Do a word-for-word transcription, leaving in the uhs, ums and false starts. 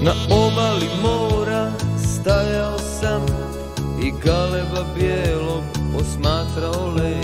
Na obali mora stajao sam i galeba bijelog posmatrao led.